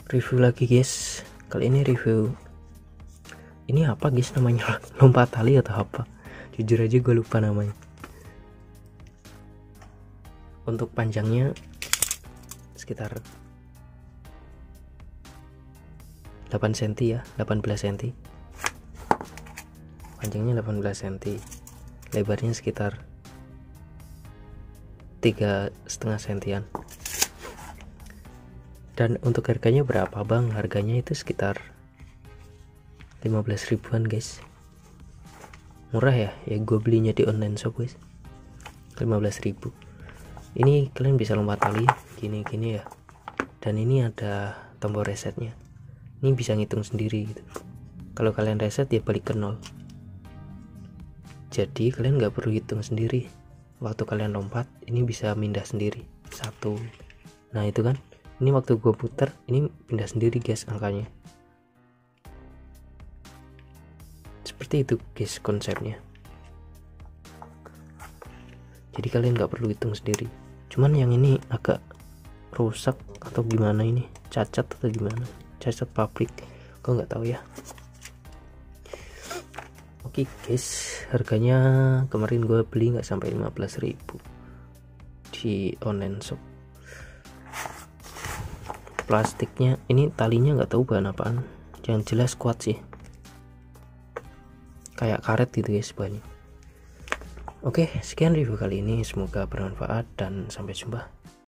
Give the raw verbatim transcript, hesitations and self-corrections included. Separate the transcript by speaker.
Speaker 1: Review lagi guys. Kali ini review ini apa guys namanya, lompat tali atau apa, jujur aja gue lupa namanya. Untuk panjangnya sekitar delapan sentimeter ya, delapan belas sentimeter. Panjangnya delapan belas sentimeter, lebarnya sekitar tiga setengah sentian. Dan untuk harganya berapa bang? Harganya itu sekitar lima belas ribuan guys. Murah ya, ya gue belinya di online shop guys, lima belas ribu. Ini kalian bisa lompat tali gini-gini ya. Dan ini ada tombol resetnya. Ini bisa ngitung sendiri gitu. Kalau kalian reset ya balik ke nol. Jadi kalian nggak perlu hitung sendiri. Waktu kalian lompat, ini bisa pindah sendiri. Satu. Nah itu kan. Ini waktu gue putar, ini pindah sendiri guys angkanya. Seperti itu guys konsepnya. Jadi kalian nggak perlu hitung sendiri. Cuman yang ini agak rusak atau gimana ini, cacat atau gimana, cacat pabrik, gue nggak tahu ya. Oke guys, harganya kemarin gue beli nggak sampai lima belas ribu di online shop. Plastiknya ini, talinya nggak tahu bahan apaan, yang jelas kuat sih, kayak karet gitu guys bahannya. Oke, sekian review kali ini, semoga bermanfaat dan sampai jumpa.